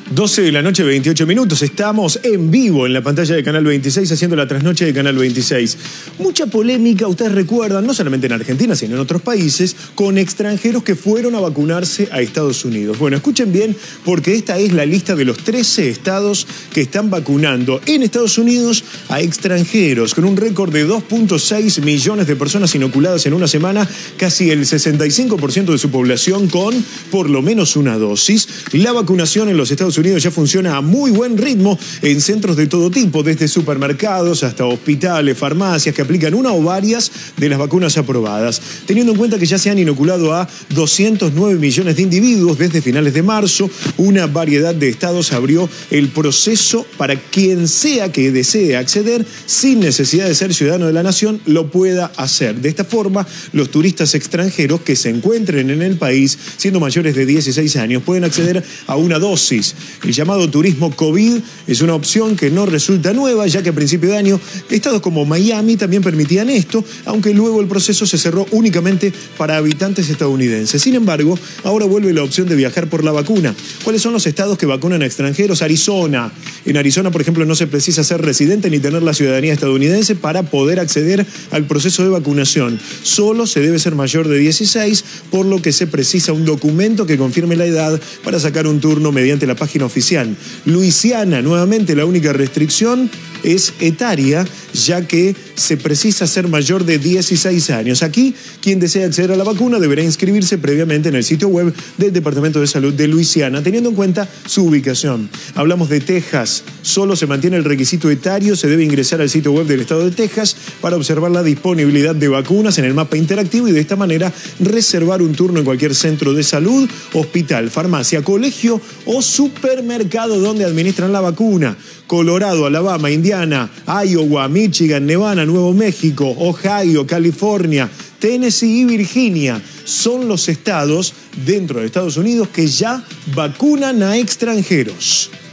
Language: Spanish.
12 de la noche, 28 minutos. Estamos en vivo en la pantalla de Canal 26, haciendo la trasnoche de Canal 26. Mucha polémica, ustedes recuerdan, no solamente en Argentina, sino en otros países, con extranjeros que fueron a vacunarse a Estados Unidos. Bueno, escuchen bien, porque esta es la lista de los 13 estados que están vacunando en Estados Unidos a extranjeros, con un récord de 2.6 millones de personas inoculadas en una semana, casi el 65% de su población con por lo menos una dosis. La vacunación en los Estados Unidos ya funciona a muy buen ritmo en centros de todo tipo, desde supermercados hasta hospitales, farmacias, que aplican una o varias de las vacunas aprobadas. Teniendo en cuenta que ya se han inoculado a 209 millones de individuos desde finales de marzo, una variedad de estados abrió el proceso para quien sea que desee acceder, sin necesidad de ser ciudadano de la nación, lo pueda hacer. De esta forma, los turistas extranjeros que se encuentren en el país, siendo mayores de 16 años, pueden acceder a una dosis. El llamado turismo COVID es una opción que no resulta nueva, ya que a principio de año estados como Miami también permitían esto, aunque luego el proceso se cerró únicamente para habitantes estadounidenses. Sin embargo, ahora vuelve la opción de viajar por la vacuna. ¿Cuáles son los estados que vacunan a extranjeros? Arizona. En Arizona, por ejemplo, no se precisa ser residente ni tener la ciudadanía estadounidense para poder acceder al proceso de vacunación. Solo se debe ser mayor de 16, por lo que se precisa un documento que confirme la edad para sacar un turno mediante la página oficial. Luisiana, nuevamente la única restricción es etaria, ya que se precisa ser mayor de 16 años. Aquí, quien desea acceder a la vacuna deberá inscribirse previamente en el sitio web del Departamento de Salud de Luisiana, teniendo en cuenta su ubicación. Hablamos de Texas. Solo se mantiene el requisito etario, se debe ingresar al sitio web del estado de Texas para observar la disponibilidad de vacunas en el mapa interactivo y de esta manera reservar un turno en cualquier centro de salud, hospital, farmacia, colegio o supermercado donde administran la vacuna. Colorado, Alabama, Indiana, Iowa, Michigan, Nevada, Nuevo México, Ohio, California, Tennessee y Virginia son los estados dentro de Estados Unidos que ya vacunan a extranjeros.